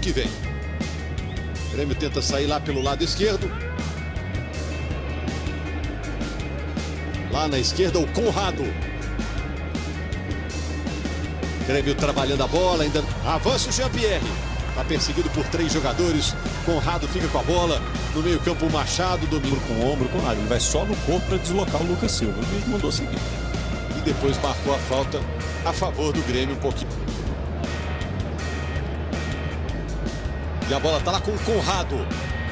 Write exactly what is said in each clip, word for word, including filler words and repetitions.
que vem. O Grêmio tenta sair lá pelo lado esquerdo. Lá na esquerda o Conrado. Grêmio trabalhando a bola, ainda avança o Jean-Pierre. Está perseguido por três jogadores. Conrado fica com a bola. No meio campo o Machado domina. Com o ombro, com nada. Ele vai só no corpo para deslocar o Lucas Silva. O juiz mandou seguir. E depois marcou a falta a favor do Grêmio um pouquinho. E a bola está lá com o Conrado.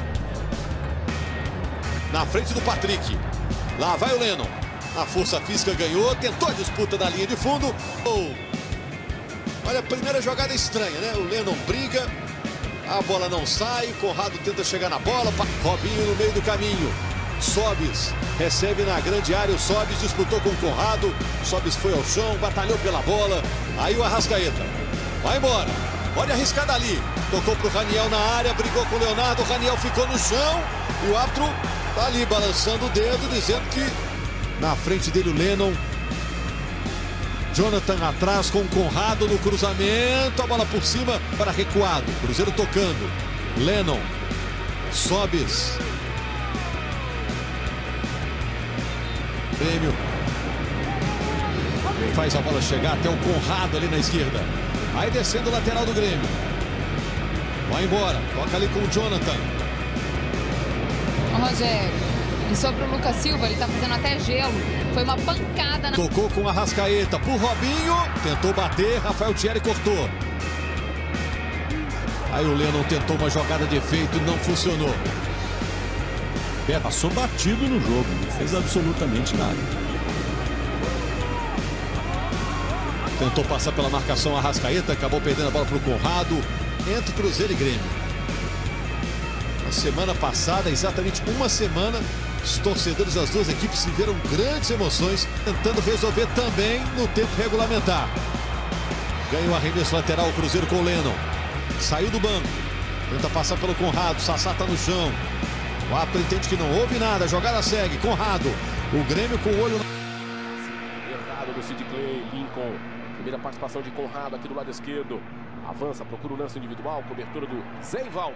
Na frente do Patrick. Lá vai o Lennon. A força física ganhou. Tentou a disputa na linha de fundo. Oh. Olha a primeira jogada estranha, né? O Lennon briga. A bola não sai. Conrado tenta chegar na bola. Robinho no meio do caminho. Sobis recebe na grande área. O Sobis disputou com o Conrado. O Sobis foi ao chão. Batalhou pela bola. Aí o Arrascaeta. Vai embora. Olha a arriscada ali. Tocou para o Raniel na área. Brigou com o Leonardo. O Raniel ficou no chão. E o árbitro tá ali balançando o dedo. Dizendo que na frente dele o Lennon. Jonathan atrás com o Conrado no cruzamento. A bola por cima para recuado. Cruzeiro tocando. Lennon. Sobis. Grêmio. Faz a bola chegar até o Conrado ali na esquerda. Aí descendo o lateral do Grêmio. Vai embora. Toca ali com o Jonathan. Ô, Rogério. E sobre o Lucas Silva, ele tá fazendo até gelo. Foi uma pancada na... Tocou com a Arrascaeta pro Robinho. Tentou bater. Rafael Thierry cortou. Aí o Lennon tentou uma jogada de efeito e não funcionou. Passou batido no jogo. Não fez absolutamente nada. Tentou passar pela marcação Arrascaeta. Acabou perdendo a bola pro Conrado. Entre Cruzeiro e Grêmio. Na semana passada, exatamente uma semana, os torcedores das duas equipes viveram grandes emoções, tentando resolver também no tempo regulamentar. Ganha o arremesso lateral o Cruzeiro com o Lennon. Saiu do banco. Tenta passar pelo Conrado. Sassá tá no chão. O árbitro entende que não houve nada. A jogada segue. Conrado. O Grêmio com o olho... Errado do Sid Clay. Lincoln. Primeira participação de Conrado aqui do lado esquerdo. Avança, procura o lance individual. Cobertura do Zé Ivaldo.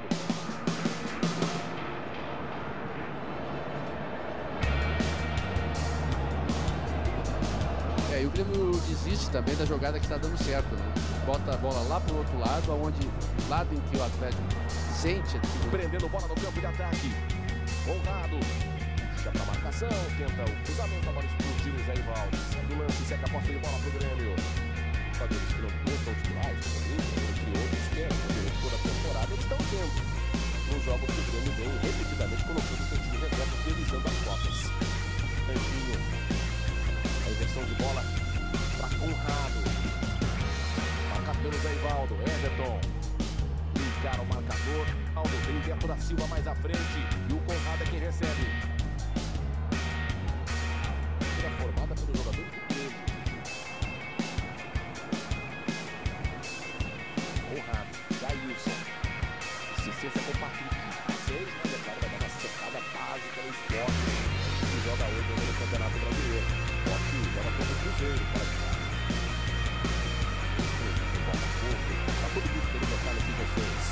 É, e o Grêmio desiste também da jogada que está dando certo, né? Bota a bola lá pro outro lado, aonde lado em que o Atlético sente. Prendendo bola no campo de ataque. Conrado. Puxa pra marcação, tenta o cruzamento, a bola explodiu o Zé Ivaldo. Segue o lance, segue a posse de bola pro Grêmio. Jogadores que não contam os titulares, entre outros, que é durante toda a temporada, eles estão tendo nos jogos que o Grêmio vem repetidamente colocando o seu time reserva, utilizando as cotas. Anjinho. A inversão de bola para Conrado. Marcado pelo Zé Ivaldo. Everton. Encara o marcador. Aldo tem Humberto da Silva mais à frente. E o Conrado é quem recebe. Será formada pelo jogador do Grêmio. Conrado. Jailson. Assistência com o Patrick. Seis, na verdade, vai dar uma secada básica no esporte. Que joga hoje no Campeonato Brasileiro. Forte, joga contra o Cruzeiro, para de baixo. Botafogo, tá todo mundo querendo botar nesse vocês.